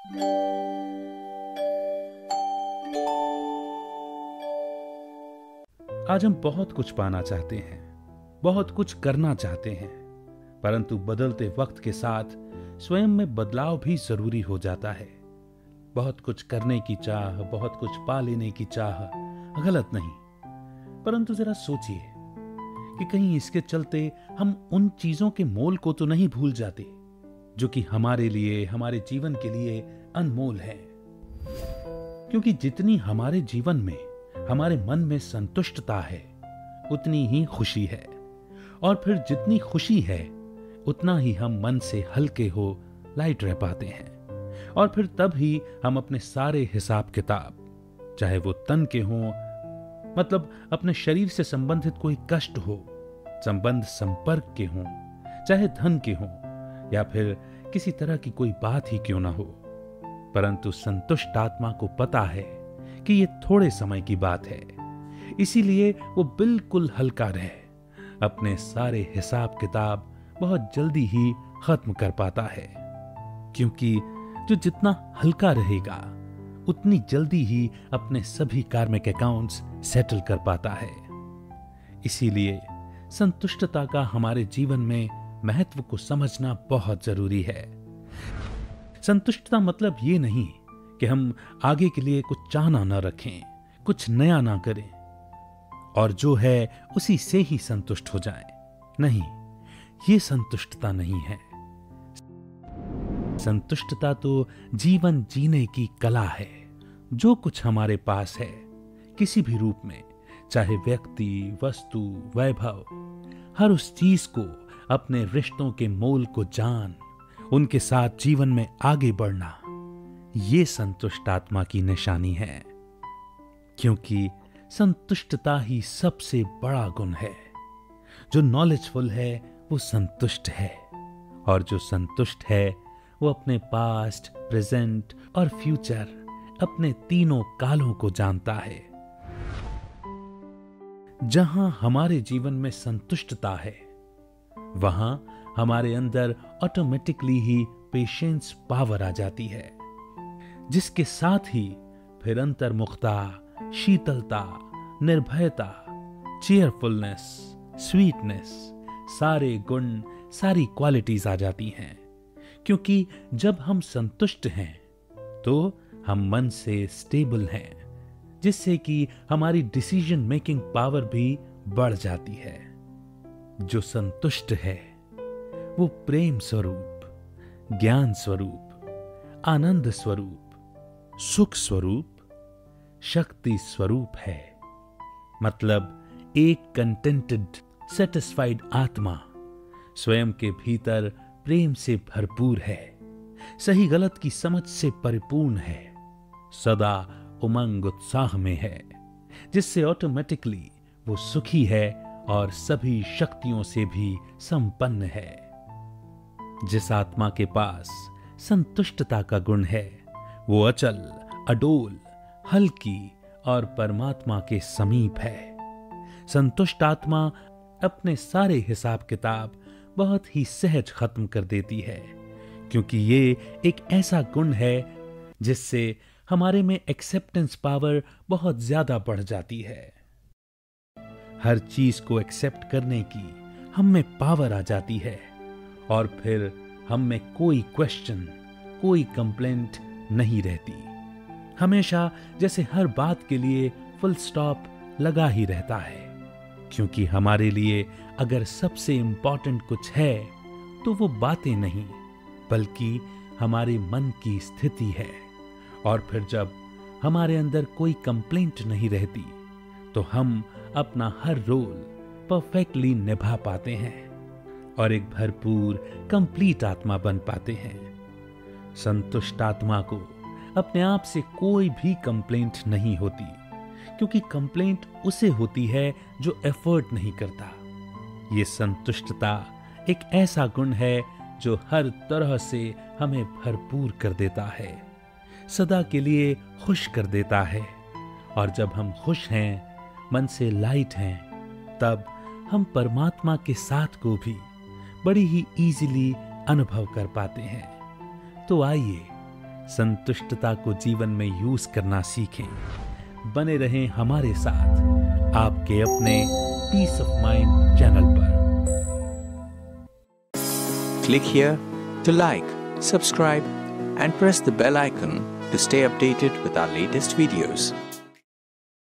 आज हम बहुत कुछ पाना चाहते हैं, बहुत कुछ करना चाहते हैं, परंतु बदलते वक्त के साथ स्वयं में बदलाव भी जरूरी हो जाता है। बहुत कुछ करने की चाह, बहुत कुछ पा लेने की चाह गलत नहीं, परंतु जरा सोचिए कि कहीं इसके चलते हम उन चीजों के मोल को तो नहीं भूल जाते जो कि हमारे लिए, हमारे जीवन के लिए अनमोल है। क्योंकि जितनी हमारे जीवन में, हमारे मन में संतुष्टता है, उतनी ही खुशी है, और फिर जितनी खुशी है उतना ही हम मन से हल्के हो, लाइट रह पाते हैं। और फिर तब ही हम अपने सारे हिसाब किताब, चाहे वो तन के हों, मतलब अपने शरीर से संबंधित कोई कष्ट हो, संबंध संपर्क के हों, चाहे धन के हों, या फिर किसी तरह की कोई बात ही क्यों ना हो, परंतु संतुष्ट आत्मा को पता है कि ये थोड़े समय की बात है, इसीलिए वो बिल्कुल हल्का रहे, अपने सारे हिसाब किताब बहुत जल्दी ही खत्म कर पाता है। क्योंकि जो जितना हल्का रहेगा उतनी जल्दी ही अपने सभी कार्मिक अकाउंट्स सेटल कर पाता है। इसीलिए संतुष्टता का हमारे जीवन में महत्व को समझना बहुत जरूरी है। संतुष्टता मतलब ये नहीं कि हम आगे के लिए कुछ चाहना न रखें, कुछ नया ना करें और जो है उसी से ही संतुष्ट हो जाएं। नहीं, ये संतुष्टता नहीं है। संतुष्टता तो जीवन जीने की कला है। जो कुछ हमारे पास है, किसी भी रूप में, चाहे व्यक्ति, वस्तु, वैभव, हर उस चीज को, अपने रिश्तों के मोल को जान उनके साथ जीवन में आगे बढ़ना, ये संतुष्ट आत्मा की निशानी है। क्योंकि संतुष्टता ही सबसे बड़ा गुण है। जो नॉलेजफुल है वो संतुष्ट है, और जो संतुष्ट है वो अपने पास्ट, प्रेजेंट और फ्यूचर, अपने तीनों कालों को जानता है। जहां हमारे जीवन में संतुष्टता है, वहां हमारे अंदर ऑटोमेटिकली ही पेशेंस पावर आ जाती है, जिसके साथ ही फिर अंतर्मुखता, शीतलता, निर्भयता, चीयरफुलनेस, स्वीटनेस, सारे गुण, सारी क्वालिटीज आ जाती हैं। क्योंकि जब हम संतुष्ट हैं तो हम मन से स्टेबल हैं, जिससे कि हमारी डिसीजन मेकिंग पावर भी बढ़ जाती है। जो संतुष्ट है वो प्रेम स्वरूप, ज्ञान स्वरूप, आनंद स्वरूप, सुख स्वरूप, शक्ति स्वरूप है। मतलब एक कंटेंटेड, सेटिस्फाइड आत्मा स्वयं के भीतर प्रेम से भरपूर है, सही गलत की समझ से परिपूर्ण है, सदा उमंग उत्साह में है, जिससे ऑटोमेटिकली वो सुखी है और सभी शक्तियों से भी संपन्न है। जिस आत्मा के पास संतुष्टता का गुण है वो अचल, अडोल, हल्की और परमात्मा के समीप है। संतुष्ट आत्मा अपने सारे हिसाब किताब बहुत ही सहज खत्म कर देती है, क्योंकि ये एक ऐसा गुण है जिससे हमारे में एक्सेप्टेंस पावर बहुत ज्यादा बढ़ जाती है। हर चीज को एक्सेप्ट करने की हम में पावर आ जाती है, और फिर हम में कोई क्वेश्चन, कोई कंप्लेंट नहीं रहती। हमेशा जैसे हर बात के लिए फुल स्टॉप लगा ही रहता है, क्योंकि हमारे लिए अगर सबसे इंपॉर्टेंट कुछ है तो वो बातें नहीं, बल्कि हमारे मन की स्थिति है। और फिर जब हमारे अंदर कोई कंप्लेंट नहीं रहती तो हम अपना हर रोल परफेक्टली निभा पाते हैं और एक भरपूर, कंप्लीट आत्मा बन पाते हैं। संतुष्ट आत्मा को अपने आप से कोई भी कंप्लेंट नहीं होती, क्योंकि कंप्लेंट उसे होती है जो एफर्ट नहीं करता। ये संतुष्टता एक ऐसा गुण है जो हर तरह से हमें भरपूर कर देता है, सदा के लिए खुश कर देता है। और जब हम खुश हैं, मन से लाइट हैं, तब हम परमात्मा के साथ को भी बड़ी ही इजीली अनुभव कर पाते हैं। तो आइए संतुष्टता को जीवन में यूज करना सीखें। बने रहें हमारे साथ आपके अपने पीस ऑफ माइंड चैनल पर। Click here to like, subscribe and press the bell icon to stay updated with our latest videos.